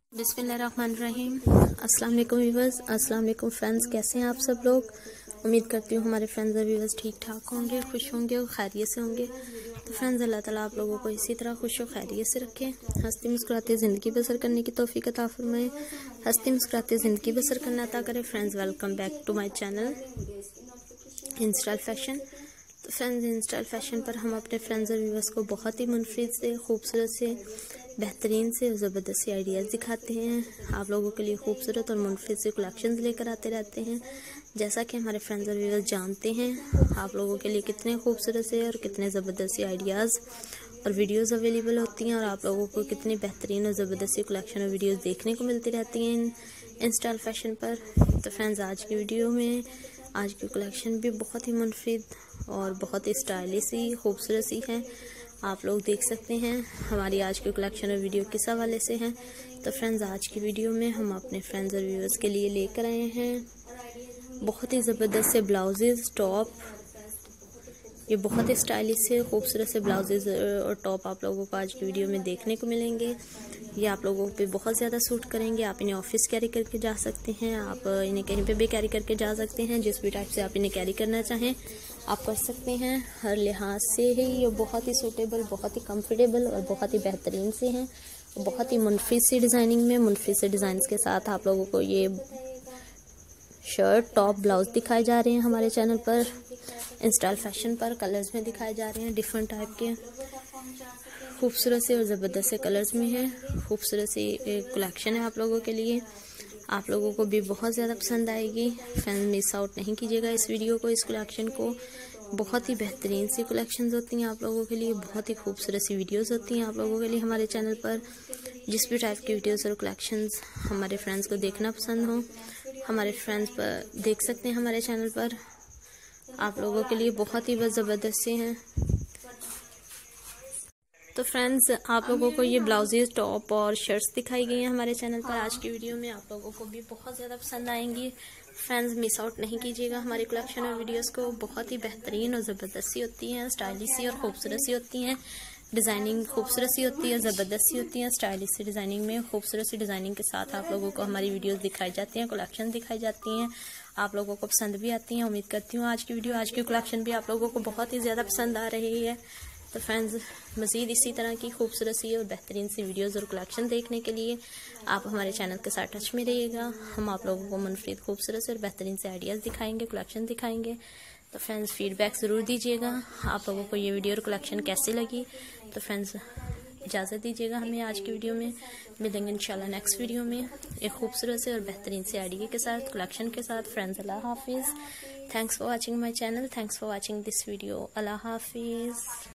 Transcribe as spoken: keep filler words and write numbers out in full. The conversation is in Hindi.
बिस्मिल्लाहिर्रहमानिर्रहीम। अस्सलाम वालेकुम व्यूअर्स, अस्सलाम वालेकुम फ्रेंड्स। कैसे हैं आप सब लोग? उम्मीद करती हूँ हमारे फ्रेंड्स और व्यूअर्स ठीक ठाक होंगे, खुश होंगे और खैरियत से होंगे। तो फ्रेंड्स, अल्लाह ताला आप लोगों को इसी तरह खुश और खैरियत से रखे, हंसती मुस्कुराते ज़िंदगी बसर करने की तौफीक अता फरमाए, हंसती मुस्कुराते ज़िंदगी बसर करना अता करे। Friends, welcome back to my channel instyle fashion. तो फ्रेंड्स, इंस्टाइल फैशन पर हम अपने फ्रेंड्स और व्यूअर्स को बहुत ही मुनफरिद से, खूबसूरत से, बेहतरीन से और ज़बरदस्त से आइडियाज़ दिखाते हैं। आप लोगों के लिए खूबसूरत और मुनफरिद से कलेक्शंस लेकर आते रहते हैं। जैसा कि हमारे फ्रेंड्स और व्यूअर्स जानते हैं, आप लोगों के लिए कितने खूबसूरत से और कितने ज़बरदस्त से आइडियाज़ और वीडियोज़ अवेलेबल होती हैं, और आप लोगों को कितनी बेहतरीन और ज़बरदस्त सी कलेक्शन और वीडियोज़ देखने को मिलती रहती हैं इंस्टाइल फैशन पर। तो फ्रेंड्स, आज की वीडियो में आज की कलेक्शन भी बहुत ही मुनफरिद और बहुत ही स्टाइलिश सी, खूबसूरत सी है। आप लोग देख सकते हैं हमारी आज की कलेक्शन और वीडियो किस हवाले से हैं। तो फ्रेंड्स, आज की वीडियो में हम अपने फ्रेंड्स और व्यूअर्स के लिए लेकर आए हैं बहुत ही ज़बरदस्त से ब्लाउजेज़, टॉप। ये बहुत ही स्टाइलिश से, खूबसूरत से ब्लाउजेज़ और टॉप आप लोगों को आज की वीडियो में देखने को मिलेंगे। ये आप लोगों पे बहुत ज़्यादा सूट करेंगे। आप इन्हें ऑफिस कैरी करके जा सकते हैं, आप इन्हें कहीं पे भी कैरी करके जा सकते हैं। जिस भी टाइप से आप इन्हें कैरी करना चाहें आप कर सकते हैं। हर लिहाज से ही ये बहुत ही सूटेबल, बहुत ही कंफर्टेबल और बहुत ही बेहतरीन से हैं। बहुत ही मुनफरिद सी डिज़ाइनिंग में, मुनफरिद से डिज़ाइंस के साथ आप लोगों को ये शर्ट, टॉप, ब्लाउज दिखाए जा रहे हैं हमारे चैनल पर इंस्टाइल फैशन पर। कलर्स में दिखाए जा रहे हैं, डिफरेंट टाइप के खूबसूरत से और ज़बरदस्त से कलर्स में है। खूबसूरत सी कलेक्शन है आप लोगों के लिए, आप लोगों को भी बहुत ज़्यादा पसंद आएगी। फ्रेंड्स, मिस आउट नहीं कीजिएगा इस वीडियो को, इस कलेक्शन को। बहुत ही बेहतरीन सी कलेक्शंस होती हैं आप लोगों के लिए, बहुत ही खूबसूरत सी वीडियोस होती हैं आप लोगों के लिए हमारे चैनल पर। जिस भी टाइप की वीडियोस और कलेक्शंस हमारे फ्रेंड्स को देखना पसंद हो, हमारे फ्रेंड्स पर देख सकते हैं हमारे चैनल पर। आप लोगों के लिए बहुत ही ज़बरदस्त से हैं। तो फ्रेंड्स, आप लोगों को ये ब्लाउजेज, टॉप और शर्ट्स दिखाई गई हैं हमारे चैनल पर आज की वीडियो में। आप लोगों को भी बहुत ज़्यादा पसंद आएंगी। फ्रेंड्स, मिस आउट नहीं कीजिएगा हमारी कलेक्शन और वीडियोस को। बहुत ही बेहतरीन और ज़बरदस्त सी होती हैं, स्टाइलिश सी और खूबसूरत सी होती हैं। डिज़ाइनिंग खूबसूरत सी होती है, ज़बरदस्त सी होती है। स्टाइलिश सी डिज़ाइनिंग में, खूबसूरत सी डिज़ाइनिंग के साथ आप लोगों को हमारी वीडियोस दिखाई जाती हैं, कलेक्शन दिखाई जाती हैं। आप लोगों को पसंद भी आती हैं। उम्मीद करती हूँ आज की वीडियो, आज की कलेक्शन भी आप लोगों को बहुत ही ज़्यादा पसंद आ रही है। तो फ्रेंड्स, मज़ीद इसी तरह की खूबसूरत सी और बेहतरीन सी वीडियोज़ और कलेक्शन देखने के लिए आप हमारे चैनल के साथ टच में रहिएगा। हम आप लोगों को मुनफरिद, खूबसूरत से और बेहतरीन से आइडियाज़ दिखाएंगे, कलेक्शन दिखाएंगे। तो फ्रेंड्स, फीडबैक ज़रूर दीजिएगा आप लोगों को ये वीडियो और कलेक्शन कैसी लगी। तो फ्रेंड्स, इजाज़त दीजिएगा हमें आज की वीडियो में। मिलेंगे इंशाल्लाह नेक्स्ट वीडियो में एक खूबसूरत से और बेहतरीन से आइडिया के साथ, कलेक्शन के साथ। फ्रेंड्स, अल्लाह हाफिज़। Thanks for watching my channel, thanks for watching this video. अल्लाह हाफिज़।